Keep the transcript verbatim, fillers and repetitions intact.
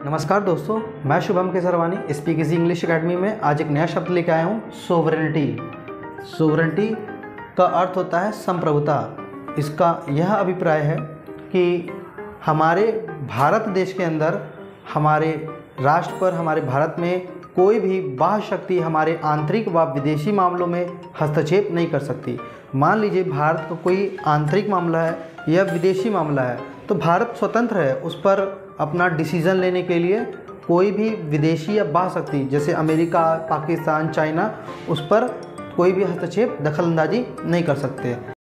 नमस्कार दोस्तों, मैं Shubham Kesarwani speak easy English academy में आज एक नया शब्द लेकर आया हूँ, सोवरेनिटी। सोवरेनिटी का अर्थ होता है संप्रभुता। इसका यह अभिप्राय है कि हमारे भारत देश के अंदर, हमारे राष्ट्र पर, हमारे भारत में कोई भी बाह्य शक्ति हमारे आंतरिक व विदेशी मामलों में हस्तक्षेप नहीं कर सकती। मान लीजिए भारत का कोई आंतरिक मामला है या विदेशी मामला है, तो भारत स्वतंत्र है। उस पर अपना डिसीज़न लेने के लिए कोई भी विदेशी या बाह्य शक्ति जैसे अमेरिका, पाकिस्तान, चाइना, उस पर कोई भी हस्तक्षेप, दखलंदाजी नहीं कर सकते।